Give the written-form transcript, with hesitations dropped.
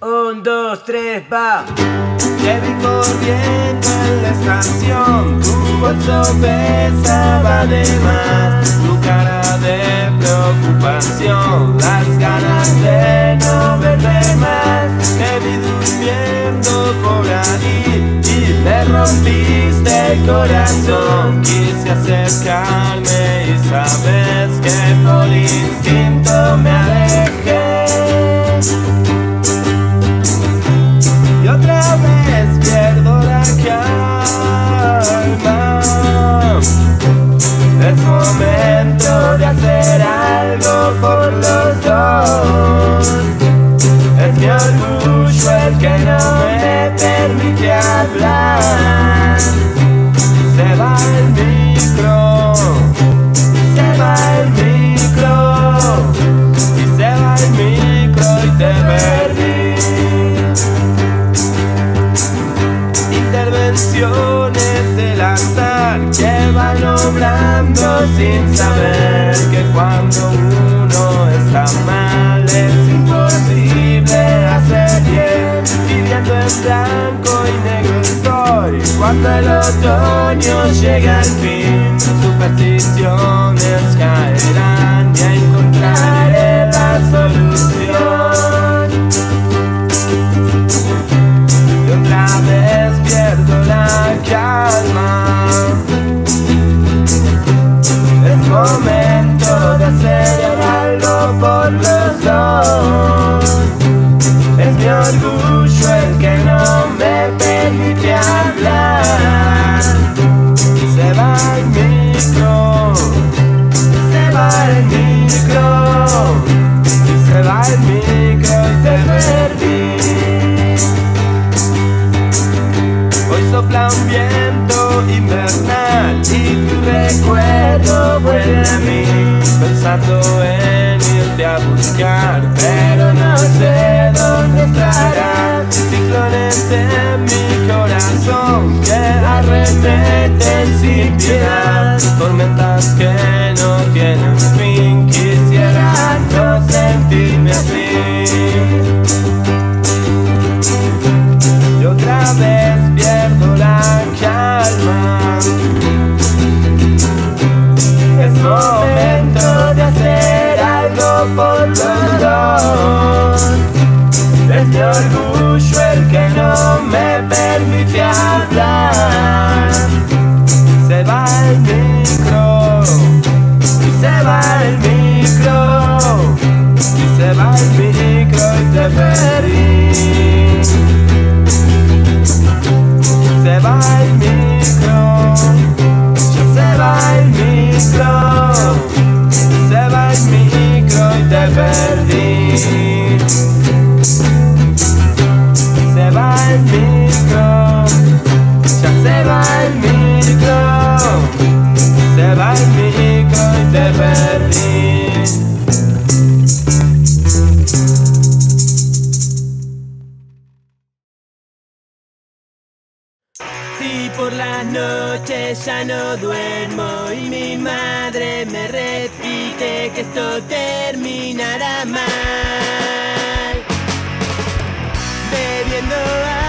1, 2, 3, va. Te vi corriendo en la estación, tu bolso pesaba de más, tu cara de preocupación, las ganas de no verte más. Te vi durmiendo por ahí y me rompiste el corazón. Quise acercarme y sabes que por instinto me alejé. Y otra vez pierdo la calma. Es momento de hacer algo por los dos. Es mi orgullo el que no me permite hablar. Se va el micro, se va el micro, y se va el micro y te perdí. Intervenciones del azar que van obrando sin saber que cuando uno está mal es imposible hacer bien. Viviendo en blanco y negro estoy cuando el otoño llega al fin. Supersticiones caerán y encontraré la solución. Y otra vez pierdo la calma. Es momento de hacer algo por los dos. Es mi orgullo el que no me permite hablar. Se va el micro, se va el micro, y se va el micro y te perdí. Hoy sopla un viento invernal y tu recuerdo vuelve a mí, pensando en irte a buscar, pero no sé dónde estarás. Ciclones en mi corazón que arremeten sin piedad, tormentas que no tienen fin. Quisiera no sentirme así. Y otra vez pierdo la calma. Es momento de hacer algo por los dos. Es mi orgullo el que no me permite hablar. Se va el micro, y se va el micro, y se va el micro y te perdí. Se va el micro, ya se va el micro, se va el micro y te perdí. Se va el micro, ya se va el micro, se va el micro y te perdí. Si por las noches ya no duermo y mi madre me repite que esto terminará mal, bebiendo